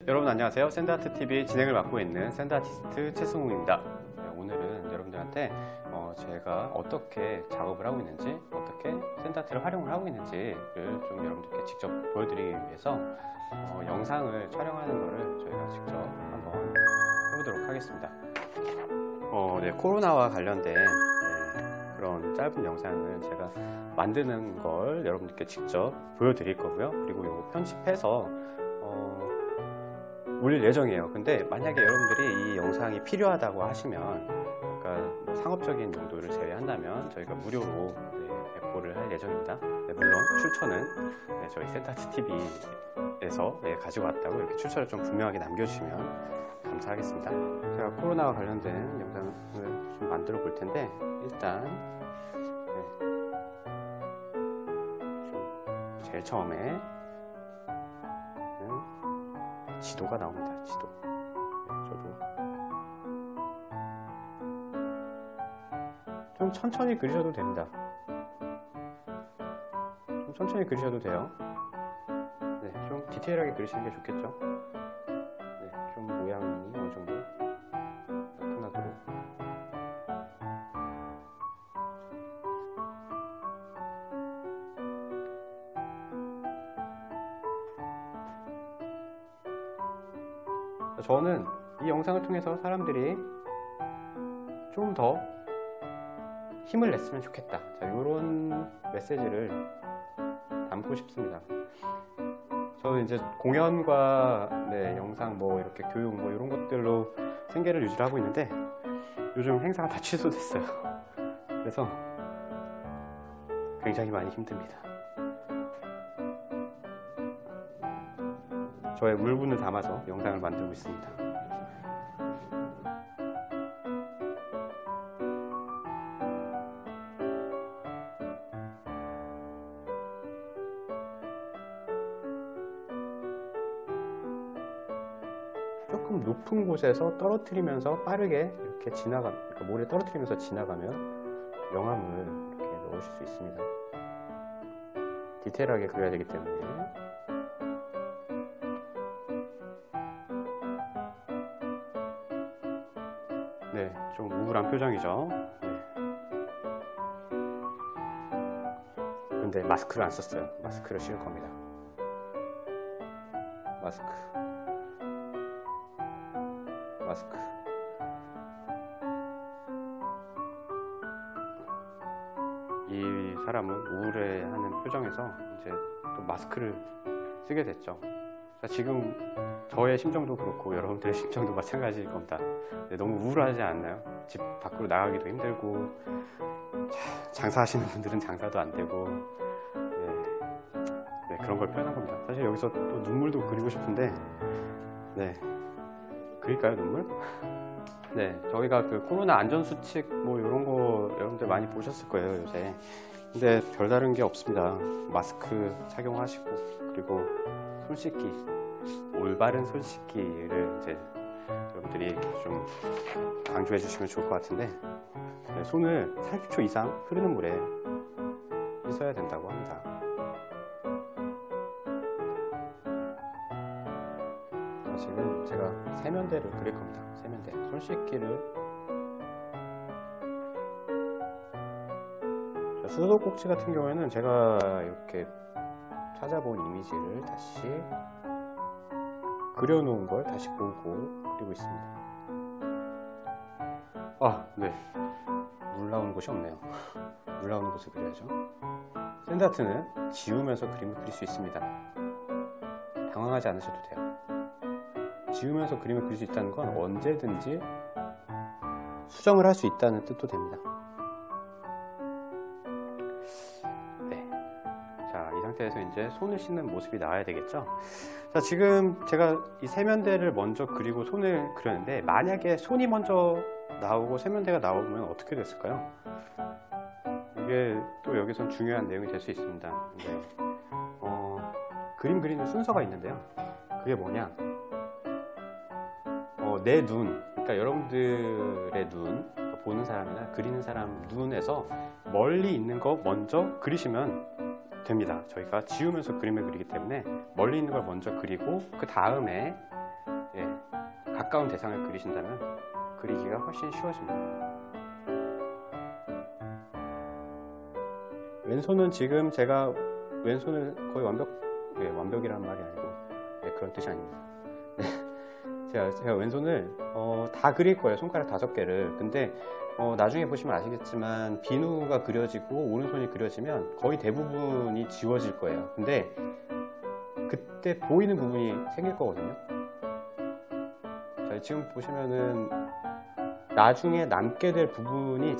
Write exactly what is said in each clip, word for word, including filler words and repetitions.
여러분 안녕하세요. 샌드아트티비 진행을 맡고 있는 샌드아티스트 최승우입니다. 네, 오늘은 여러분들한테 어, 제가 어떻게 작업을 하고 있는지, 어떻게 샌드아트를 활용을 하고 있는지를 좀 여러분들께 직접 보여드리기 위해서 어, 영상을 촬영하는 거를 저희가 직접 한번 해보도록 하겠습니다. 어, 네, 코로나와 관련된 네, 그런 짧은 영상을 제가 만드는 걸 여러분들께 직접 보여드릴 거고요. 그리고 이거 편집해서 어, 올릴 예정이에요. 근데 만약에 여러분들이 이 영상이 필요하다고 하시면, 그러니까 뭐 상업적인 용도를 제외한다면 저희가 무료로 네, 배포를 할 예정입니다. 네, 물론 출처는 네, 저희 샌드아트티비에서 네, 가지고 왔다고 이렇게 출처를 좀 분명하게 남겨주시면 감사하겠습니다. 제가 코로나와 관련된 영상을 좀 만들어 볼 텐데, 일단 네, 좀 제일 처음에 지도가 나옵니다. 지도. 네, 저도 좀 천천히 그리셔도 됩니다. 좀 천천히 그리셔도 돼요. 네, 좀 디테일하게 그리시는 게 좋겠죠. 네, 좀 모양이 어느 정도 나타나도록. 저는 이 영상을 통해서 사람들이 좀 더 힘을 냈으면 좋겠다, 자, 이런 메시지를 담고 싶습니다. 저는 이제 공연과 네, 영상 뭐 이렇게 교육 뭐 이런 것들로 생계를 유지를 하고 있는데, 요즘 행사가 다 취소됐어요. 그래서 굉장히 많이 힘듭니다. 저의 울분을 담아서 영상을 만들고 있습니다. 조금 높은 곳에서 떨어뜨리면서 빠르게 이렇게 지나가, 그러니까 모래 떨어뜨리면서 지나가면 영암을 이렇게 넣으실 수 있습니다. 디테일하게 그려야 되기 때문에. 네, 좀 우울한 표정이죠. 네. 근데 마스크를 안 썼어요. 마스크를 씌울 겁니다. 마스크. 마스크. 이 사람은 우울해하는 표정에서 이제 또 마스크를 쓰게 됐죠. 자, 지금 저의 심정도 그렇고 여러분들의 심정도 마찬가지일 겁니다. 네, 너무 우울하지 않나요? 집 밖으로 나가기도 힘들고, 자, 장사하시는 분들은 장사도 안 되고, 네, 네, 그런 걸 표현한 겁니다. 사실 여기서 또 눈물도 그리고 싶은데, 네, 그릴까요, 눈물? 네, 저희가 그 코로나 안전수칙 뭐 이런 거 여러분들 많이 보셨을 거예요, 요새. 근데 별다른 게 없습니다. 마스크 착용하시고, 그리고 손 씻기, 올바른 손 씻기를 이제 여러분들이 좀 강조해 주시면 좋을 것 같은데, 네, 손을 삼십 초 이상 흐르는 물에 씻어야 된다고 합니다. 자, 지금 제가 세면대를 그릴 겁니다. 세면대, 손 씻기를. 자, 수도꼭지 같은 경우에는 제가 이렇게 찾아본 이미지를 다시 그려놓은 걸 다시 보고 그리고 있습니다. 아, 네, 물 나오는 곳이 없네요. 물 나오는 곳을 그려야죠. 샌드아트는 지우면서 그림을 그릴 수 있습니다. 당황하지 않으셔도 돼요. 지우면서 그림을 그릴 수 있다는 건 언제든지 수정을 할 수 있다는 뜻도 됩니다. 자, 이 상태에서 이제 손을 씻는 모습이 나와야 되겠죠. 자, 지금 제가 이 세면대를 먼저 그리고 손을 그렸는데, 만약에 손이 먼저 나오고 세면대가 나오면 어떻게 됐을까요? 이게 또 여기선 중요한 내용이 될 수 있습니다. 네. 어, 그림 그리는 순서가 있는데요. 그게 뭐냐, 어, 내 눈, 그러니까 여러분들의 눈, 보는 사람이나 그리는 사람 눈에서 멀리 있는 거 먼저 그리시면 됩니다. 저희가 지우면서 그림을 그리기 때문에 멀리 있는 걸 먼저 그리고 그 다음에 가까운 대상을 그리신다면 그리기가 훨씬 쉬워집니다. 왼손은 지금 제가 왼손을 거의 완벽, 네, 완벽이라는 말이 아니고 네, 그런 뜻이 아닙니다. 네, 제가, 제가 왼손을 어, 다 그릴 거예요. 손가락 다섯 개를. 근데 어, 나중에 보시면 아시겠지만 비누가 그려지고 오른손이 그려지면 거의 대부분이 지워질 거예요. 근데 그때 보이는 부분이 생길 거거든요. 자, 지금 보시면은 나중에 남게 될 부분이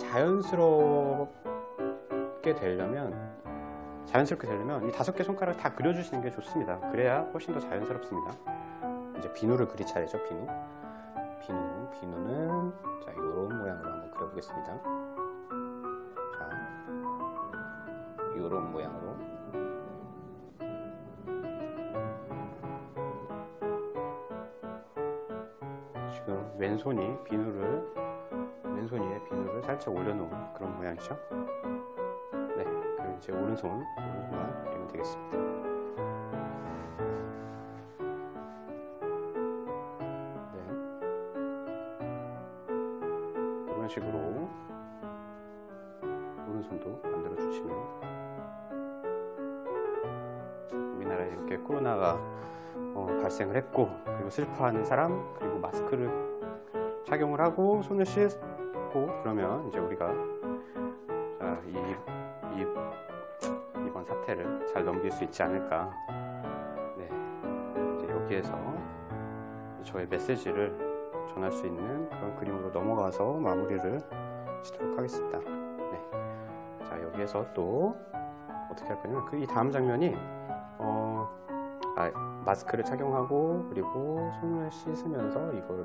자연스럽게 되려면 자연스럽게 되려면 이 다섯 개 손가락 다 그려주시는 게 좋습니다. 그래야 훨씬 더 자연스럽습니다. 이제 비누를 그릴 차례죠. 비누. 비누. 비누는 자, 이런 모양으로 한번 그려보겠습니다. 자, 이런 모양으로. 지금 왼손이 비누를 왼손 위에 비누를 살짝 올려놓은 그런 모양이죠. 네, 그리고 이제 오른손 오른손만 그리면 되겠습니다. 네, 이런 식으로 오른손도 만들어 주시면 우리나라에 이렇게 코로나가 어, 발생을 했고 그리고 슬퍼하는 사람 그리고 마스크를 착용을 하고 손을 씻고 그러면 이제 우리가 자, 이, 이, 이번 사태를 잘 넘길 수 있지 않을까. 네, 이제 여기에서 저의 메시지를 전할 수 있는 그런 그림으로 넘어가서 마무리를 짓도록 하겠습니다. 네, 자, 여기에서 또 어떻게 할 거냐면 그 이 다음 장면이 어, 아, 마스크를 착용하고 그리고 손을 씻으면서 이거를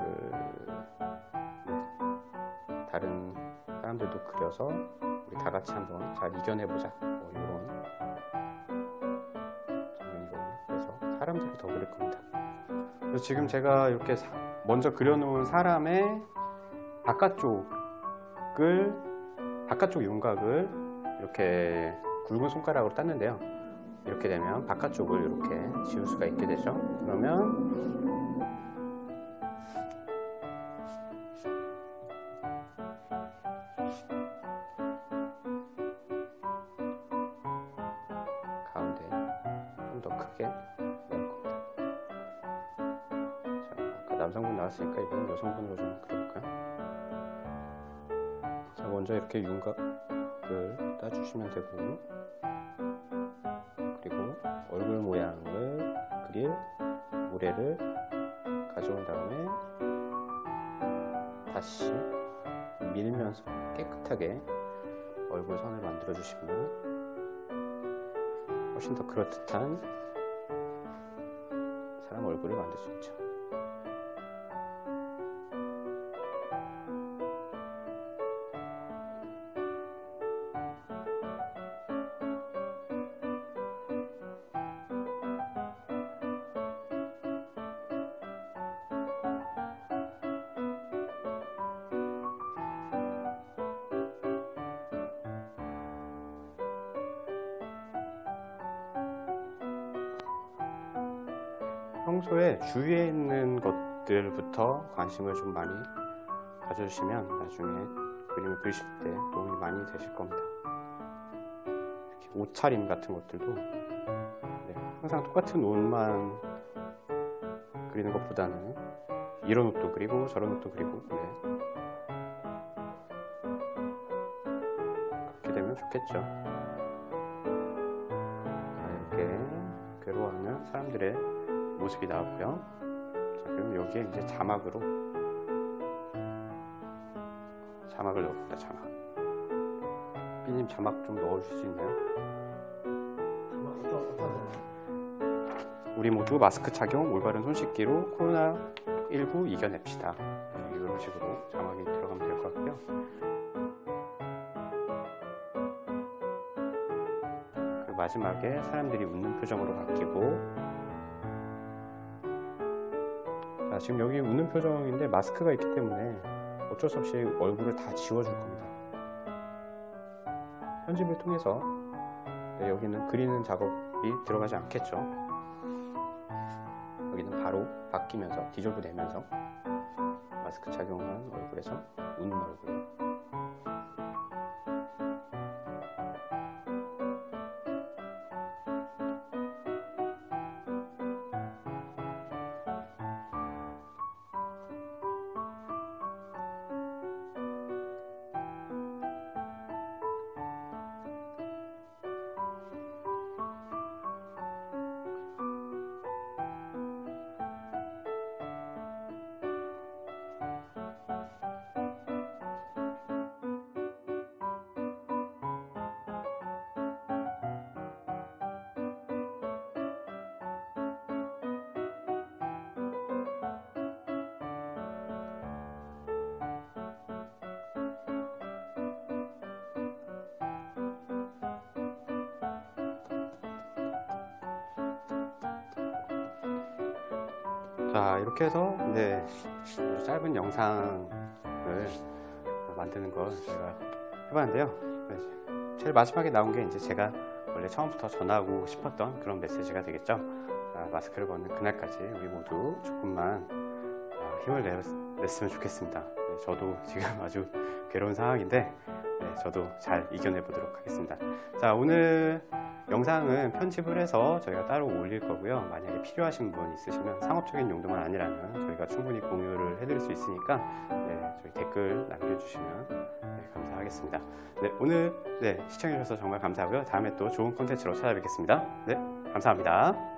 다른 사람들도 그려서 우리 다 같이 한번 잘 이겨내보자 뭐 이런 장면이거든요. 그래서 사람들이 더 그릴 겁니다. 그래서 지금 제가 이렇게 사, 먼저 그려놓은 사람의 바깥쪽을 바깥쪽 윤곽을 이렇게 굵은 손가락으로 땄는데요. 이렇게 되면 바깥쪽을 이렇게 지울 수가 있게 되죠. 그러면 가운데 좀 더 크게 넣을 겁니다. 자, 아까 남성분 나왔으니까 이번엔 여성분으로 좀 그려볼까요? 자, 먼저 이렇게 윤곽을 따주시면 되고 얼굴 모양을 그릴 모래를 가져온 다음에 다시 밀면서 깨끗하게 얼굴 선을 만들어 주시면 훨씬 더 그럴듯한 사람 얼굴을 만들 수 있죠. 평소에 주위에 있는 것들부터 관심을 좀 많이 가져주시면 나중에 그림을 그리실 때 도움이 많이 되실 겁니다. 이렇게 옷차림 같은 것들도 네, 항상 똑같은 옷만 그리는 것보다는 이런 옷도 그리고 저런 옷도 그리고 네. 그렇게 되면 좋겠죠. 자, 이렇게 괴로워하는 사람들의 모습이 나왔고요. 자, 그럼 여기에 이제 자막으로 자막을 넣어봅니다. 자막. 삐님 자막 좀 넣어줄 수 있나요? 우리 모두 마스크 착용, 올바른 손 씻기로 코로나 십구 이겨냅시다. 이런 식으로 자막이 들어가면 될 것 같고요. 그 마지막에 사람들이 웃는 표정으로 바뀌고 자, 지금 여기 웃는 표정인데 마스크가 있기 때문에 어쩔 수 없이 얼굴을 다 지워줄 겁니다. 편집을 통해서 네, 여기는 그리는 작업이 들어가지 않겠죠. 여기는 바로 바뀌면서 디졸브 되면서 마스크 착용한 얼굴에서 웃는 얼굴. 자, 이렇게 해서 네, 아주 짧은 영상을 만드는 걸 제가 해봤는데요. 네, 제일 마지막에 나온 게 이제 제가 원래 처음부터 전하고 싶었던 그런 메시지가 되겠죠. 자, 마스크를 벗는 그날까지 우리 모두 조금만 힘을 냈으면 좋겠습니다. 네, 저도 지금 아주 괴로운 상황인데 네, 저도 잘 이겨내 보도록 하겠습니다. 자, 오늘 영상은 편집을 해서 저희가 따로 올릴 거고요. 만약에 필요하신 분 있으시면 상업적인 용도만 아니라면 저희가 충분히 공유를 해드릴 수 있으니까 네, 저희 댓글 남겨주시면 네, 감사하겠습니다. 네, 오늘 네, 시청해주셔서 정말 감사하고요. 다음에 또 좋은 콘텐츠로 찾아뵙겠습니다. 네, 감사합니다.